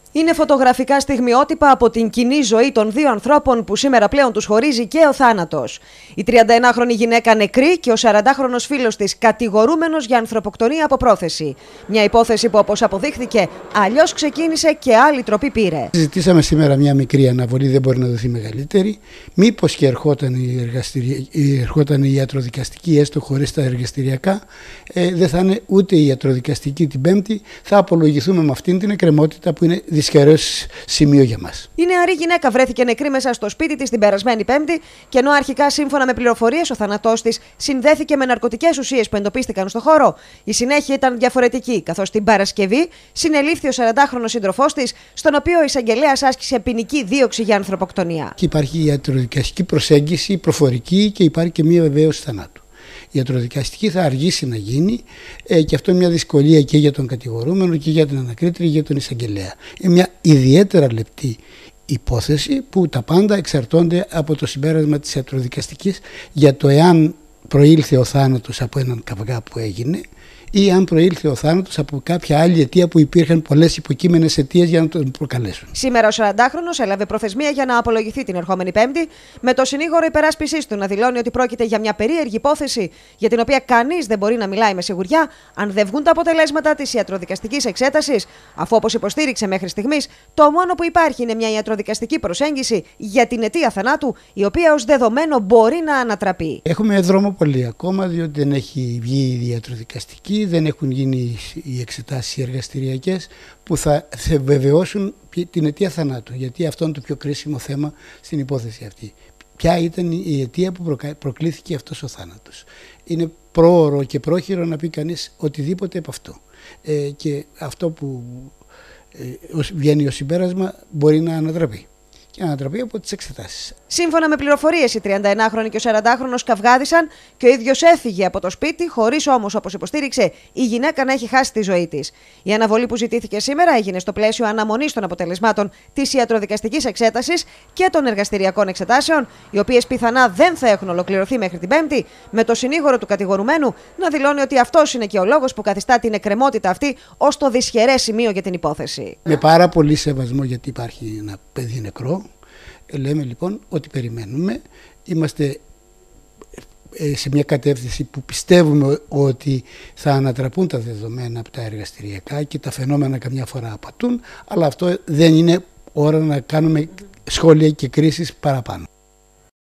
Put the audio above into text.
Είναι φωτογραφικά στιγμιότυπα από την κοινή ζωή των δύο ανθρώπων που σήμερα πλέον τους χωρίζει και ο θάνατος. Η 31χρονη γυναίκα νεκρή και ο 40χρονος φίλος της κατηγορούμενος για ανθρωποκτονία από πρόθεση. Μια υπόθεση που, όπως αποδείχθηκε, αλλιώς ξεκίνησε και άλλη τροπή πήρε. Ζητήσαμε σήμερα μια μικρή αναβολή, δεν μπορεί να δοθεί μεγαλύτερη. Μήπως και ερχόταν η ιατροδικαστική, έστω χωρίς τα εργαστηριακά, δεν θα είναι ούτε η ιατροδικαστική την Πέμπτη. Θα απολογηθούμε με αυτήν την εκκρεμότητα που είναι δυσχερές σημείο για μας. Η νεαρή γυναίκα βρέθηκε νεκρή μέσα στο σπίτι της την περασμένη Πέμπτη και ενώ αρχικά, σύμφωνα με πληροφορίες, ο θάνατός της συνδέθηκε με ναρκωτικές ουσίες που εντοπίστηκαν στο χώρο, η συνέχεια ήταν διαφορετική, καθώς την Παρασκευή συνελήφθη ο 40χρονος σύντροφός της, στον οποίο ο εισαγγελέας άσκησε ποινική δίωξη για ανθρωποκτονία. Και υπάρχει η ιατροδικαστική προσέγγιση, προφορική, και υπάρχει και μία βεβαίωση θανάτου. Η ιατροδικαστική θα αργήσει να γίνει και αυτό είναι μια δυσκολία και για τον κατηγορούμενο και για την ανακρίτρια και για τον εισαγγελέα. Είναι μια ιδιαίτερα λεπτή υπόθεση που τα πάντα εξαρτώνται από το συμπέρασμα της ιατροδικαστικής για το εάν προήλθε ο θάνατος από έναν καυγά που έγινε ή αν προήλθε ο θάνατος από κάποια άλλη αιτία που υπήρχαν πολλές υποκείμενες αιτίες για να τον προκαλέσουν. Σήμερα ο 40χρονος έλαβε προθεσμία για να απολογηθεί την ερχόμενη Πέμπτη, με το συνήγορο υπεράσπισης του να δηλώνει ότι πρόκειται για μια περίεργη υπόθεση για την οποία κανείς δεν μπορεί να μιλάει με σιγουριά αν δεν βγουν τα αποτελέσματα της ιατροδικαστικής εξέτασης, αφού, όπως υποστήριξε μέχρι στιγμής, το μόνο που υπάρχει είναι μια ιατροδικαστική προσέγγιση για την αιτία θανάτου, η οποία ως δεδομένο μπορεί να ανατραπεί. Έχουμε δρόμο πολύ ακόμα, διότι δεν έχει βγει η ιατροδικαστική. Δεν έχουν γίνει οι εξετάσεις οι εργαστηριακές που θα βεβαιώσουν την αιτία θανάτου, γιατί αυτό είναι το πιο κρίσιμο θέμα στην υπόθεση αυτή. Ποια ήταν η αιτία που προκλήθηκε αυτός ο θάνατος. Είναι πρόωρο και πρόχειρο να πει κανείς οτιδήποτε από αυτό. Και αυτό που βγαίνει ως συμπέρασμα μπορεί να ανατραπεί. Και ανατραπεί από τις εξετάσεις. Σύμφωνα με πληροφορίες, η 31χρονη και ο 40χρονος καυγάδισαν και ο ίδιος έφυγε από το σπίτι, χωρίς όμως, όπως υποστήριξε, η γυναίκα να έχει χάσει τη ζωή της. Η αναβολή που ζητήθηκε σήμερα έγινε στο πλαίσιο αναμονής των αποτελεσμάτων της ιατροδικαστικής εξέτασης και των εργαστηριακών εξετάσεων, οι οποίες πιθανά δεν θα έχουν ολοκληρωθεί μέχρι την Πέμπτη, με το συνήγορο του κατηγορουμένου να δηλώνει ότι αυτός είναι και ο λόγος που καθιστά την εκκρεμότητα αυτή ως το δυσχερές σημείο για την υπόθεση. Με πάρα πολύ σεβασμό, γιατί υπάρχει ένα παιδί νεκρό. Λέμε λοιπόν ότι περιμένουμε, είμαστε σε μια κατεύθυνση που πιστεύουμε ότι θα ανατραπούν τα δεδομένα από τα εργαστηριακά και τα φαινόμενα καμιά φορά απατούν, αλλά αυτό δεν είναι ώρα να κάνουμε σχόλια και κρίσεις παραπάνω.